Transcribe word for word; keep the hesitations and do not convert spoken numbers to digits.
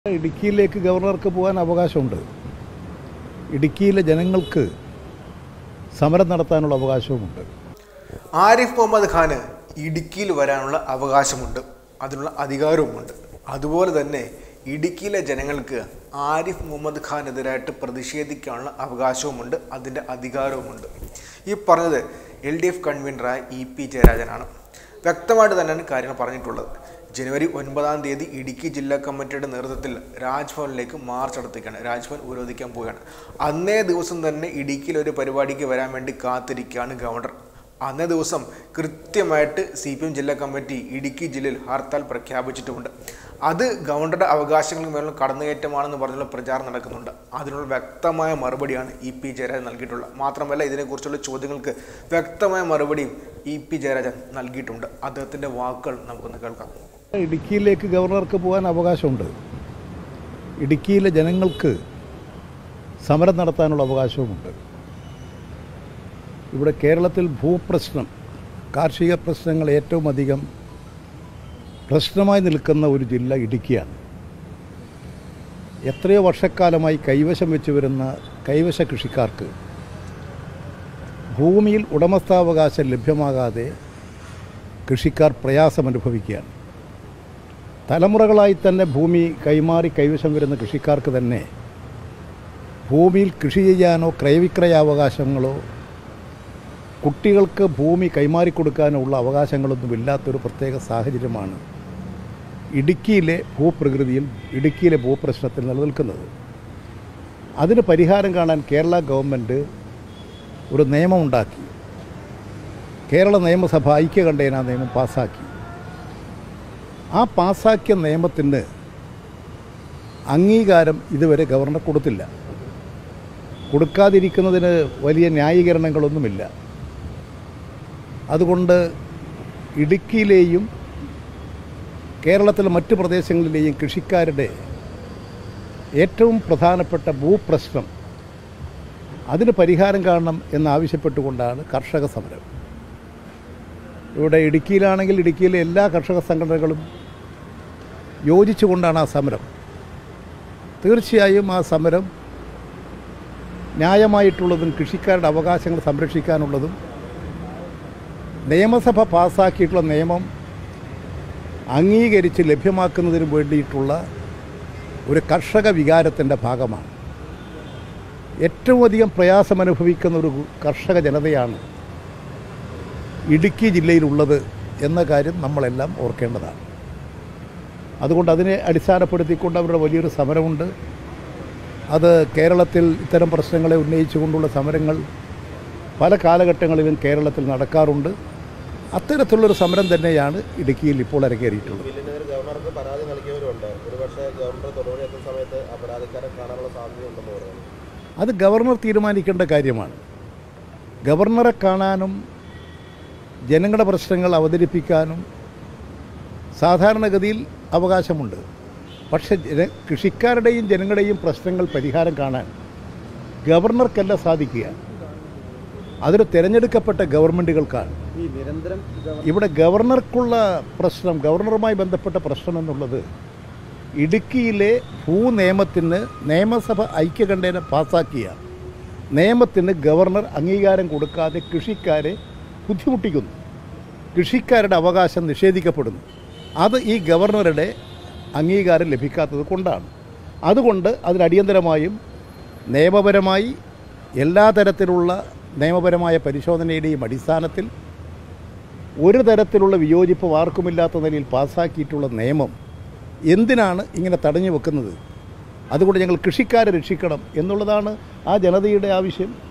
ഇടുക്കിയിലേക്ക് ഗവർണർക്ക് പോകാൻ അവകാശമുണ്ട്. ഇടുക്കിയിലെ ജനങ്ങൾക്ക് സമരം നടത്താനുള്ള അവകാശവുമുണ്ട്. ആരിഫ് മുഹമ്മദ് ഖാന് ഇടുക്കിയിൽ വരാനുള്ള അവകാശമുണ്ട്, അതിനുള്ള അധികാരവുമുണ്ട്. അതുപോലെ തന്നെ ഇടുക്കിയിലെ ജനങ്ങൾക്ക് ആരിഫ് മുഹമ്മദ് ഖാനെതിരായിട്ട് പ്രതിഷേധിക്കാനുള്ള അവകാശവുമുണ്ട്, അതിൻ്റെ അധികാരവുമുണ്ട്. ഈ പറഞ്ഞത് എൽ ഡി എഫ് കൺവീനറായ ഇ പി ജയരാജനാണ്. വ്യക്തമായിട്ട് തന്നെയാണ് കാര്യങ്ങൾ പറഞ്ഞിട്ടുള്ളത്. ജനുവരി ഒൻപതാം തീയതി ഇടുക്കി ജില്ലാ കമ്മിറ്റിയുടെ നേതൃത്വത്തിൽ രാജ്ഭവനിലേക്ക് മാർച്ച് നടത്തുകയാണ്. രാജ്ഭവൻ ഉപരോധിക്കാൻ പോവുകയാണ്. അന്നേ ദിവസം തന്നെ ഇടുക്കിയിൽ ഒരു പരിപാടിക്ക് വരാൻ വേണ്ടി കാത്തിരിക്കുകയാണ് ഗവർണർ. അന്നേ ദിവസം കൃത്യമായിട്ട് സി പി എം ജില്ലാ കമ്മിറ്റി ഇടുക്കി ജില്ലയിൽ ഹർത്താൽ പ്രഖ്യാപിച്ചിട്ടുമുണ്ട്. അത് ഗവർണറുടെ അവകാശങ്ങൾക്ക് മേലുള്ള കടന്നുകയറ്റമാണെന്ന് പറഞ്ഞുള്ള പ്രചാരണം നടക്കുന്നുണ്ട്. അതിനുള്ള വ്യക്തമായ മറുപടിയാണ് ഇ പി ജയരാജൻ നൽകിയിട്ടുള്ളത്. മാത്രമല്ല, ഇതിനെക്കുറിച്ചുള്ള ചോദ്യങ്ങൾക്ക് വ്യക്തമായ മറുപടിയും ഇ പി ജയരാജൻ നൽകിയിട്ടുണ്ട്. അദ്ദേഹത്തിൻ്റെ വാക്കുകൾ നമുക്കൊന്ന് കേൾക്കാം. ഇടുക്കിയിലേക്ക് ഗവർണർക്ക് പോകാൻ അവകാശമുണ്ട്. ഇടുക്കിയിലെ ജനങ്ങൾക്ക് സമരം നടത്താനുള്ള അവകാശവുമുണ്ട്. ഇവിടെ കേരളത്തിൽ ഭൂപ്രശ്നം, കാർഷിക പ്രശ്നങ്ങൾ ഏറ്റവും അധികം പ്രശ്നമായി നിൽക്കുന്ന ഒരു ജില്ല ഇടുക്കിയാണ്. എത്രയോ വർഷക്കാലമായി കൈവശം വെച്ച് വരുന്ന കൈവശ കൃഷിക്കാർക്ക് ഭൂമിയിൽ ഉടമസ്ഥാവകാശം ലഭ്യമാകാതെ കൃഷിക്കാർ പ്രയാസമനുഭവിക്കുകയാണ്. തലമുറകളായി തന്നെ ഭൂമി കൈമാറി കൈവശം വരുന്ന കൃഷിക്കാർക്ക് തന്നെ ഭൂമിയിൽ കൃഷി ചെയ്യാനോ ക്രയവിക്രയാവകാശങ്ങളോ കുട്ടികൾക്ക് ഭൂമി കൈമാറിക്കൊടുക്കാനോ ഉള്ള അവകാശങ്ങളൊന്നുമില്ലാത്തൊരു പ്രത്യേക സാഹചര്യമാണ് ഇടുക്കിയിലെ ഭൂപ്രകൃതിയിൽ ഇടുക്കിയിലെ ഭൂപ്രശ്നത്തിൽ നിലനിൽക്കുന്നത്. അതിന് പരിഹാരം കാണാൻ കേരള ഗവൺമെൻറ് ഒരു നിയമമുണ്ടാക്കി. കേരള നിയമസഭ ഐക്യകണ്ഠേന നിയമം പാസ്സാക്കി. ആ പാസ്സാക്കിയ നിയമത്തിന് അംഗീകാരം ഇതുവരെ ഗവർണർ കൊടുത്തില്ല. കൊടുക്കാതിരിക്കുന്നതിന് വലിയ ന്യായീകരണങ്ങളൊന്നുമില്ല. അതുകൊണ്ട് ഇടുക്കിയിലെയും കേരളത്തിലെ മറ്റ് പ്രദേശങ്ങളിലെയും കൃഷിക്കാരുടെ ഏറ്റവും പ്രധാനപ്പെട്ട ഭൂപ്രശ്നം, അതിന് പരിഹാരം കാണണം എന്നാവശ്യപ്പെട്ടുകൊണ്ടാണ് കർഷക സമരം. ഇവിടെ ഇടുക്കിയിലാണെങ്കിൽ ഇടുക്കിയിലെ എല്ലാ കർഷക സംഘടനകളും യോജിച്ചുകൊണ്ടാണ് ആ സമരം. തീർച്ചയായും ആ സമരം ന്യായമായിട്ടുള്ളതും കൃഷിക്കാരുടെ അവകാശങ്ങൾ സംരക്ഷിക്കാനുള്ളതും നിയമസഭ പാസ്സാക്കിയിട്ടുള്ള നിയമം അംഗീകരിച്ച് ലഭ്യമാക്കുന്നതിന് വേണ്ടിയിട്ടുള്ള ഒരു കർഷക വികാരത്തിൻ്റെ ഭാഗമാണ്. ഏറ്റവും അധികം പ്രയാസമനുഭവിക്കുന്ന ഒരു കർഷക ജനതയാണ് ഇടുക്കി ജില്ലയിലുള്ളത് എന്ന കാര്യം നമ്മളെല്ലാം ഓർക്കേണ്ടതാണ്. അതുകൊണ്ട് അതിനെ അടിസ്ഥാനപ്പെടുത്തിക്കൊണ്ട് അവരുടെ വലിയൊരു സമരമുണ്ട്. അത് കേരളത്തിൽ ഇത്തരം പ്രശ്നങ്ങളെ ഉന്നയിച്ചുകൊണ്ടുള്ള സമരങ്ങൾ പല കാലഘട്ടങ്ങളിലും കേരളത്തിൽ നടക്കാറുണ്ട്. അത്തരത്തിലുള്ളൊരു സമരം തന്നെയാണ് ഇടുക്കിയിൽ ഇപ്പോൾ അരങ്ങേറിയിട്ടുള്ളത്. അത് ഗവർണർ തീരുമാനിക്കേണ്ട കാര്യമാണ്. ഗവർണറെ കാണാനും ജനങ്ങളുടെ പ്രശ്നങ്ങൾ അവതരിപ്പിക്കാനും സാധാരണഗതിയിൽ അവകാശമുണ്ട്. പക്ഷേ ജന കൃഷിക്കാരുടെയും ജനങ്ങളുടെയും പ്രശ്നങ്ങൾ പരിഹാരം കാണാൻ ഗവർണർക്കല്ല സാധിക്കുക. അതൊരു തിരഞ്ഞെടുക്കപ്പെട്ട ഗവൺമെൻറ്റുകൾക്കാണ്. ഇവിടെ ഗവർണർക്കുള്ള പ്രശ്നം, ഗവർണറുമായി ബന്ധപ്പെട്ട പ്രശ്നം എന്നുള്ളത് ഇടുക്കിയിലെ ഭൂനിയമത്തിന് നിയമസഭ ഐക്യകണ്ഠേന പാസ്സാക്കിയ നിയമത്തിന് ഗവർണർ അംഗീകാരം കൊടുക്കാതെ കൃഷിക്കാരെ ബുദ്ധിമുട്ടിക്കുന്നു. കൃഷിക്കാരുടെ അവകാശം നിഷേധിക്കപ്പെടുന്നു. അത് ഈ ഗവർണറുടെ അംഗീകാരം ലഭിക്കാത്തത് കൊണ്ടാണ്. അതുകൊണ്ട് അതിനടിയന്തരമായും നിയമപരമായി എല്ലാ തരത്തിലുള്ള നിയമപരമായ പരിശോധനയുടെയും അടിസ്ഥാനത്തിൽ ഒരു തരത്തിലുള്ള വിയോജിപ്പ് ആർക്കുമില്ലാത്ത നിലയിൽ പാസ്സാക്കിയിട്ടുള്ള നിയമം എന്തിനാണ് ഇങ്ങനെ തടഞ്ഞു വെക്കുന്നത്? അതുകൊണ്ട് ഞങ്ങൾ കൃഷിക്കാരെ രക്ഷിക്കണം എന്നുള്ളതാണ് ആ ജനതയുടെ ആവശ്യം.